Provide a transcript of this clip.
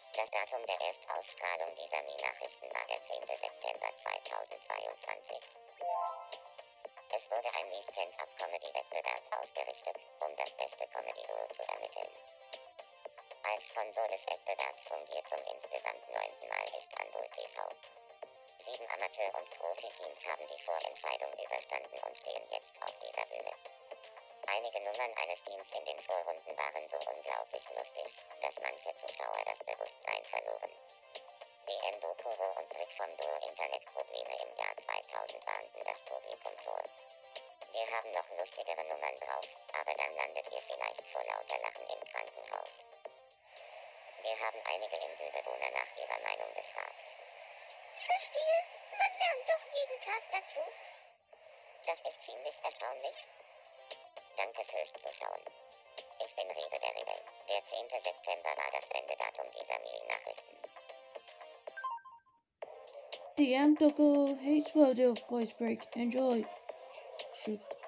Das Datum der Erstausstrahlung dieser Nachrichten war der 10. September 2022. Es wurde ein Mies-Cent-Up-Comedy-Wettbewerb ausgerichtet, um das beste Comedy-Duo zu ermitteln. Als Sponsor des Wettbewerbs fungiert zum insgesamt 9. Mal Istanbul TV. 7 Amateur- und Profiteams haben die Vorentscheidung überstanden und stehen jetzt auf dieser Bühne. Einige Nummern eines Teams in den Vorrunden waren so unglaublich lustig, dass manche Zuschauer das Bewusstsein verloren. DM Dokuro und Brick vom Duo Internetprobleme im Jahr 2000 warnten das Publikum vor. Wir haben noch lustigere Nummern drauf, aber dann landet ihr vielleicht vor lauter Lachen im Krankenhaus. Wir haben einige Inselbewohner nach ihrer Meinung gefragt. Verstehe, man lernt doch jeden Tag dazu. Das ist ziemlich erstaunlich. Danke fürs Zuschauen. Ich bin Rewe der Rebell. Der 10. September war das Sendedatum dieser Mail-Nachrichten. DM Doko hates Rodio Voice Break. Enjoy. Shoot.